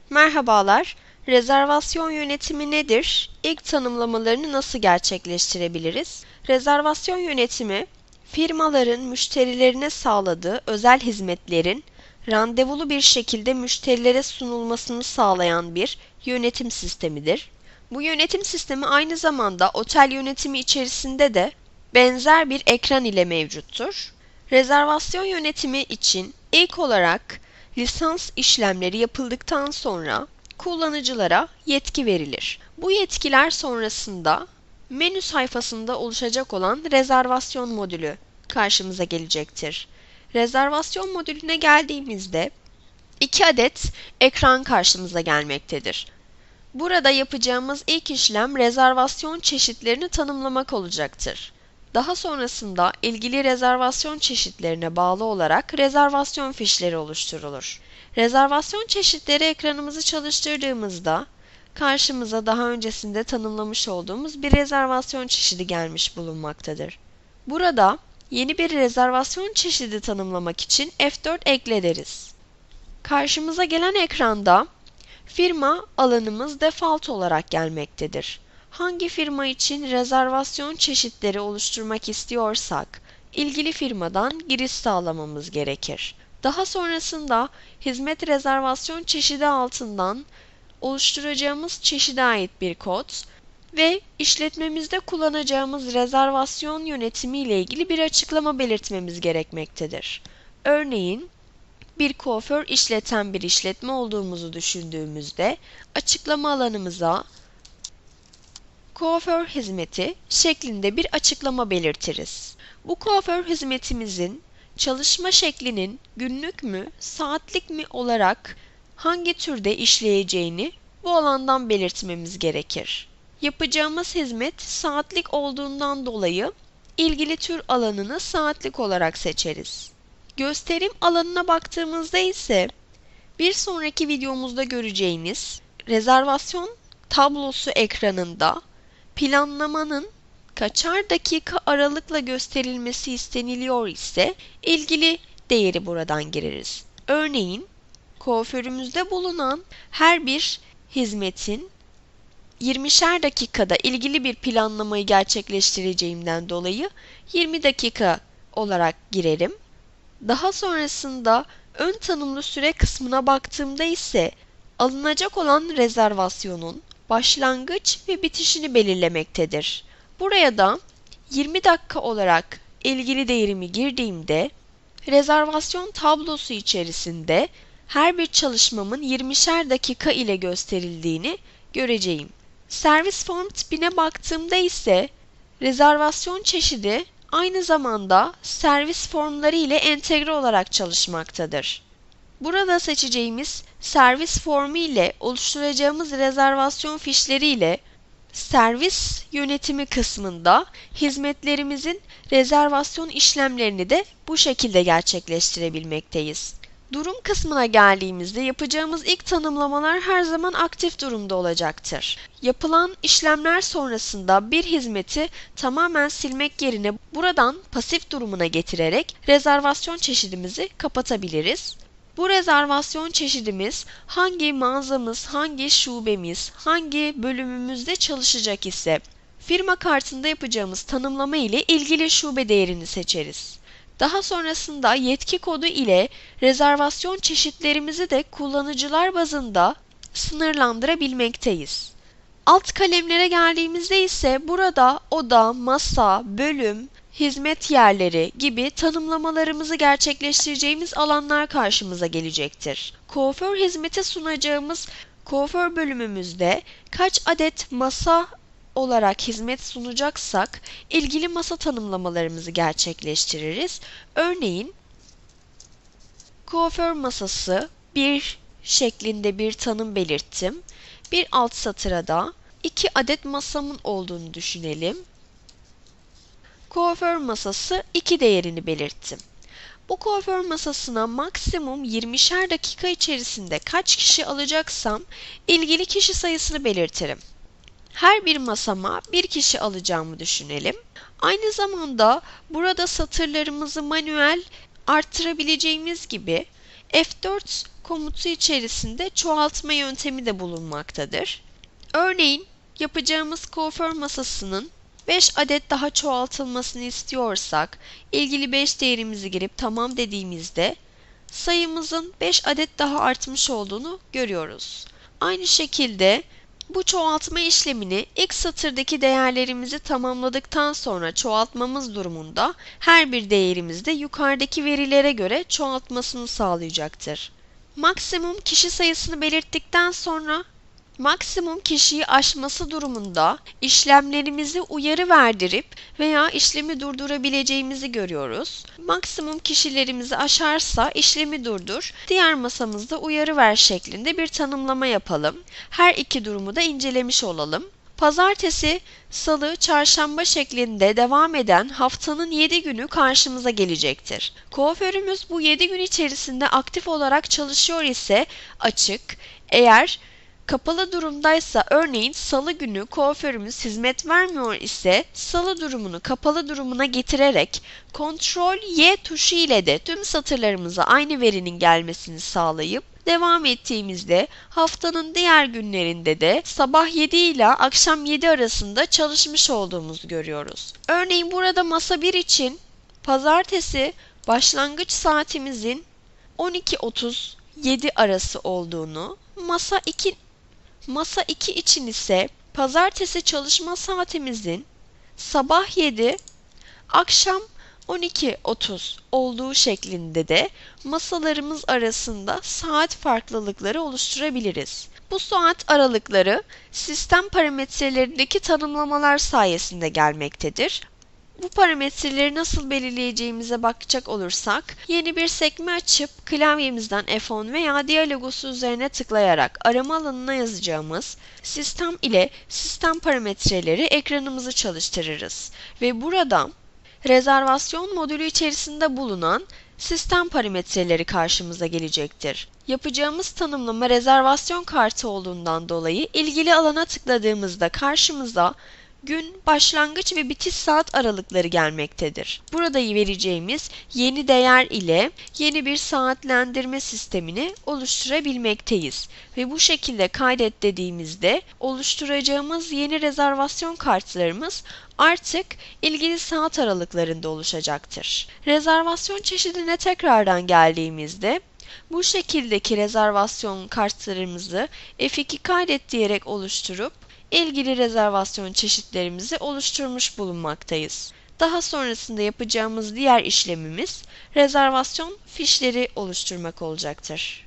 Merhabalar, rezervasyon yönetimi nedir? İlk tanımlamalarını nasıl gerçekleştirebiliriz? Rezervasyon yönetimi, firmaların müşterilerine sağladığı özel hizmetlerin randevulu bir şekilde müşterilere sunulmasını sağlayan bir yönetim sistemidir. Bu yönetim sistemi aynı zamanda otel yönetimi içerisinde de benzer bir ekran ile mevcuttur. Rezervasyon yönetimi için ilk olarak lisans işlemleri yapıldıktan sonra kullanıcılara yetki verilir. Bu yetkiler sonrasında menü sayfasında oluşacak olan rezervasyon modülü karşımıza gelecektir. Rezervasyon modülüne geldiğimizde 2 adet ekran karşımıza gelmektedir. Burada yapacağımız ilk işlem rezervasyon çeşitlerini tanımlamak olacaktır. Daha sonrasında ilgili rezervasyon çeşitlerine bağlı olarak rezervasyon fişleri oluşturulur. Rezervasyon çeşitleri ekranımızı çalıştırdığımızda karşımıza daha öncesinde tanımlamış olduğumuz bir rezervasyon çeşidi gelmiş bulunmaktadır. Burada yeni bir rezervasyon çeşidi tanımlamak için F4 ekle deriz. Karşımıza gelen ekranda firma alanımız default olarak gelmektedir. Hangi firma için rezervasyon çeşitleri oluşturmak istiyorsak, ilgili firmadan giriş sağlamamız gerekir. Daha sonrasında hizmet rezervasyon çeşidi altından oluşturacağımız çeşide ait bir kod ve işletmemizde kullanacağımız rezervasyon yönetimi ile ilgili bir açıklama belirtmemiz gerekmektedir. Örneğin, bir kuaför işleten bir işletme olduğumuzu düşündüğümüzde açıklama alanımıza kuaför hizmeti şeklinde bir açıklama belirtiriz. Bu kuaför hizmetimizin çalışma şeklinin günlük mü, saatlik mi olarak hangi türde işleyeceğini bu alandan belirtmemiz gerekir. Yapacağımız hizmet saatlik olduğundan dolayı ilgili tür alanını saatlik olarak seçeriz. Gösterim alanına baktığımızda ise bir sonraki videomuzda göreceğiniz rezervasyon tablosu ekranında planlamanın kaçar dakika aralıkla gösterilmesi isteniliyor ise ilgili değeri buradan gireriz. Örneğin kuaförümüzde bulunan her bir hizmetin 20'şer dakikada ilgili bir planlamayı gerçekleştireceğimden dolayı 20 dakika olarak girerim. Daha sonrasında ön tanımlı süre kısmına baktığımda ise alınacak olan rezervasyonun başlangıç ve bitişini belirlemektedir. Buraya da 20 dakika olarak ilgili değerimi girdiğimde rezervasyon tablosu içerisinde her bir çalışmamın 20'şer dakika ile gösterildiğini göreceğim. Servis form tipine baktığımda ise rezervasyon çeşidi aynı zamanda servis formları ile entegre olarak çalışmaktadır. Burada seçeceğimiz servis formu ile oluşturacağımız rezervasyon fişleri ile servis yönetimi kısmında hizmetlerimizin rezervasyon işlemlerini de bu şekilde gerçekleştirebilmekteyiz. Durum kısmına geldiğimizde yapacağımız ilk tanımlamalar her zaman aktif durumda olacaktır. Yapılan işlemler sonrasında bir hizmeti tamamen silmek yerine buradan pasif durumuna getirerek rezervasyon çeşidimizi kapatabiliriz. Bu rezervasyon çeşidimiz hangi mağazamız, hangi şubemiz, hangi bölümümüzde çalışacak ise firma kartında yapacağımız tanımlama ile ilgili şube değerini seçeriz. Daha sonrasında yetki kodu ile rezervasyon çeşitlerimizi de kullanıcılar bazında sınırlandırabilmekteyiz. Alt kalemlere geldiğimizde ise burada oda, masa, bölüm, hizmet yerleri gibi tanımlamalarımızı gerçekleştireceğimiz alanlar karşımıza gelecektir. Kuaför hizmeti sunacağımız kuaför bölümümüzde kaç adet masa olarak hizmet sunacaksak ilgili masa tanımlamalarımızı gerçekleştiririz. Örneğin kuaför masası 1 şeklinde bir tanım belirttim. Bir alt satıra da 2 adet masamın olduğunu düşünelim. Kuaför masası 2 değerini belirttim. Bu kuaför masasına maksimum 20'şer dakika içerisinde kaç kişi alacaksam ilgili kişi sayısını belirtirim. Her bir masama bir kişi alacağımı düşünelim. Aynı zamanda burada satırlarımızı manuel arttırabileceğimiz gibi F4 komutu içerisinde çoğaltma yöntemi de bulunmaktadır. Örneğin yapacağımız kuaför masasının 5 adet daha çoğaltılmasını istiyorsak, ilgili 5 değerimizi girip tamam dediğimizde sayımızın 5 adet daha artmış olduğunu görüyoruz. Aynı şekilde bu çoğaltma işlemini ilk satırdaki değerlerimizi tamamladıktan sonra çoğaltmamız durumunda her bir değerimiz de yukarıdaki verilere göre çoğaltmasını sağlayacaktır. Maksimum kişi sayısını belirttikten sonra maksimum kişiyi aşması durumunda işlemlerimizi uyarı verdirip veya işlemi durdurabileceğimizi görüyoruz. Maksimum kişilerimizi aşarsa işlemi durdur, diğer masamızda uyarı ver şeklinde bir tanımlama yapalım. Her iki durumu da incelemiş olalım. Pazartesi, salı, çarşamba şeklinde devam eden haftanın 7 günü karşımıza gelecektir. Kuaförümüz bu 7 gün içerisinde aktif olarak çalışıyor ise açık, eğer kapalı durumdaysa örneğin salı günü kuaförümüz hizmet vermiyor ise salı durumunu kapalı durumuna getirerek Ctrl+Y tuşu ile de tüm satırlarımıza aynı verinin gelmesini sağlayıp devam ettiğimizde haftanın diğer günlerinde de sabah 7 ile akşam 7 arasında çalışmış olduğumuzu görüyoruz. Örneğin burada masa 1 için pazartesi başlangıç saatimizin 12:37 arası olduğunu, Masa 2 için ise pazartesi çalışma saatimizin sabah 7, akşam 12:30 olduğu şeklinde de masalarımız arasında saat farklılıkları oluşturabiliriz. Bu saat aralıkları sistem parametrelerindeki tanımlamalar sayesinde gelmektedir. Bu parametreleri nasıl belirleyeceğimize bakacak olursak, yeni bir sekme açıp klavyemizden F10 veya diğer logosu üzerine tıklayarak arama alanına yazacağımız sistem ile sistem parametreleri ekranımızı çalıştırırız. Ve burada rezervasyon modülü içerisinde bulunan sistem parametreleri karşımıza gelecektir. Yapacağımız tanımlama rezervasyon kartı olduğundan dolayı ilgili alana tıkladığımızda karşımıza gün, başlangıç ve bitiş saat aralıkları gelmektedir. Burada vereceğimiz yeni değer ile yeni bir saatlendirme sistemini oluşturabilmekteyiz. Ve bu şekilde kaydet dediğimizde oluşturacağımız yeni rezervasyon kartlarımız artık ilgili saat aralıklarında oluşacaktır. Rezervasyon çeşidine tekrardan geldiğimizde bu şekildeki rezervasyon kartlarımızı F2 kaydet diyerek oluşturup ilgili rezervasyon çeşitlerimizi oluşturmuş bulunmaktayız. Daha sonrasında yapacağımız diğer işlemimiz rezervasyon fişleri oluşturmak olacaktır.